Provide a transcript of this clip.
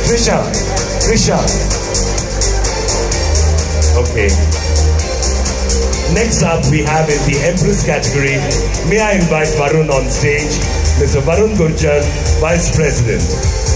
Krisha. Okay. Next up we have in the Empress category, may I invite Varun on stage, Mr. Varun Gurjar, Vice President.